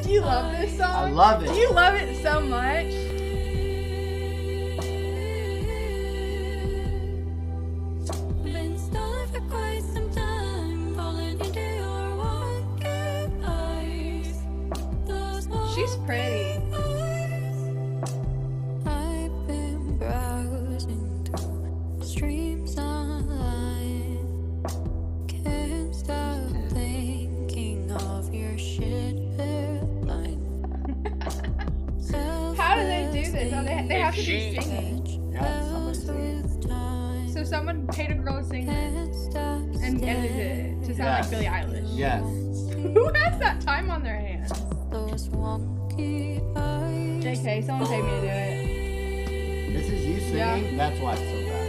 You love this song? I love it. You love it so much. Been stalling for quite some time, falling into your wonky eyes. She's pretty. I've been browsing through streams online. Can't stop thinking of your shit headline. How do they do this? Oh, they have to be singing. Yeah, somebody's singing. So someone paid a girl to sing this and edited it to sound like Billie Eilish. Yes. Who has that time on their hands? Those wonky eyes. JK, someone paid me to do it. This is you singing. Yeah. That's why it's so bad.